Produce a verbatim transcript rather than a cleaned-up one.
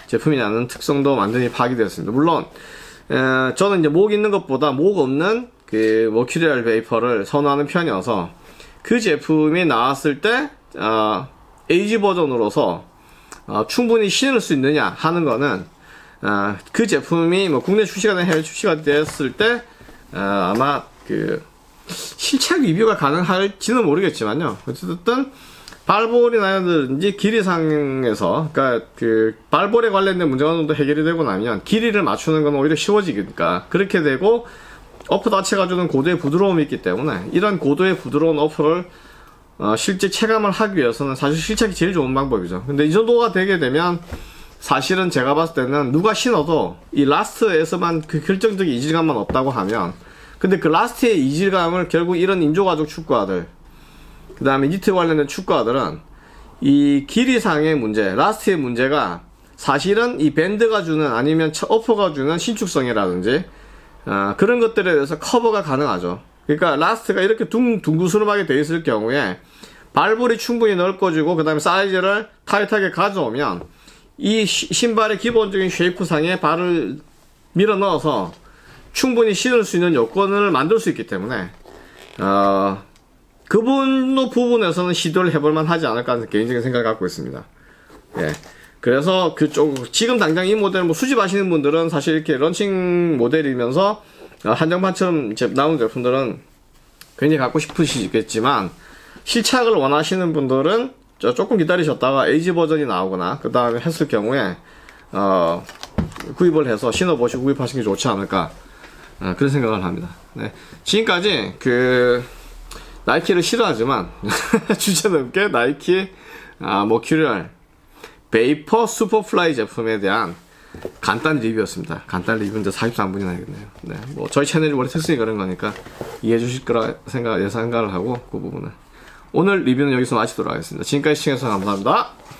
제품이냐는 특성도 완전히 파악이 되었습니다. 물론 에, 저는 이제 목 있는 것보다 목 없는 그 머큐리얼 베이퍼를 선호하는 편이어서 그 제품이 나왔을 때 어, 에이지 버전으로서 어, 충분히 신을 수 있느냐 하는 거는 어, 그 제품이 뭐 국내 출시가 된 해외 출시가 됐을 때 어, 아마 그 실착 리뷰가 가능할지는 모르겠지만요. 어쨌든 발볼이나든지 길이상에서 그러니까 그 발볼에 관련된 문제가 어느 정도 해결이 되고 나면 길이를 맞추는 건 오히려 쉬워지니까 그렇게 되고 어프 자체가 주는 고도의 부드러움이 있기 때문에 이런 고도의 부드러운 어프를 어, 실제 체감을 하기 위해서는 사실 실착이 제일 좋은 방법이죠. 근데 이 정도가 되게 되면 사실은 제가 봤을 때는 누가 신어도 이 라스트에서만 그 결정적인 이질감만 없다고 하면 근데 그 라스트의 이질감을 결국 이런 인조가죽 축구화들 그 다음에 니트 관련된 축구화들은 이 길이상의 문제, 라스트의 문제가 사실은 이 밴드가 주는 아니면 어퍼가 주는 신축성이라든지 어, 그런 것들에 대해서 커버가 가능하죠. 그러니까 라스트가 이렇게 둥, 둥그스름하게 되어 있을 경우에 발볼이 충분히 넓어지고 그 다음에 사이즈를 타이트하게 가져오면 이 시, 신발의 기본적인 쉐이프상에 발을 밀어 넣어서 충분히 신을 수 있는 요건을 만들 수 있기 때문에 어, 그 부분, 부분에서는 시도를 해볼만 하지 않을까 하는 개인적인 생각을 갖고 있습니다. 예. 그래서 그쪽, 지금 당장 이 모델 뭐 수집하시는 분들은 사실 이렇게 런칭 모델이면서 한정판처럼 나온 제품들은 굉장히 갖고 싶으시겠지만 실착을 원하시는 분들은 조금 기다리셨다가 에이지 버전이 나오거나 그 다음에 했을 경우에 어, 구입을 해서 신어보시고 구입하시는 게 좋지 않을까 어, 그런 생각을 합니다. 네. 지금까지 그 나이키를 싫어하지만 주제넘게 나이키 아, 머큐리얼 베이퍼 슈퍼플라이 제품에 대한 간단 리뷰였습니다. 간단 리뷰인데 사십삼 분이나 하겠네요. 네, 뭐 저희 채널이 원래 특성이 그런 거니까 이해해 주실 거라 생각, 예상을 하고 그 부분은 오늘 리뷰는 여기서 마치도록 하겠습니다. 지금까지 시청해주셔서 감사합니다.